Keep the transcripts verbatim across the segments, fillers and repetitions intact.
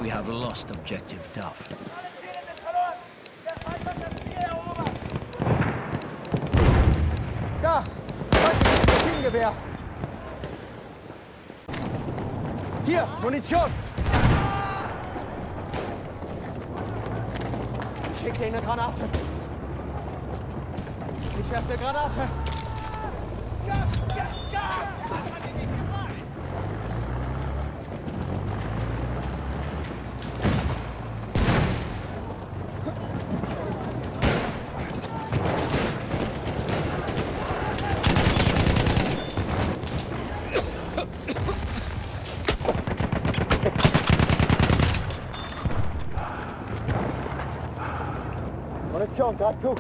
We have lost objective Duff. Da! Maschinengewehr! Hier, Munition! Schick dir eine Granate! Ich werfe eine Granate! Gas, Gas, Gas! Munition, grad gut.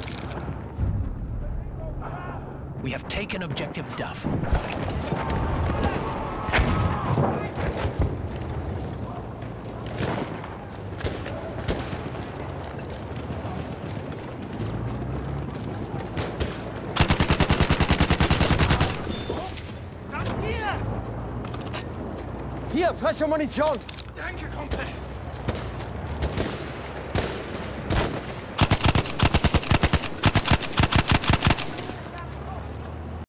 We have taken objective Duff. Hier, frische Munition! Danke, Kumpel!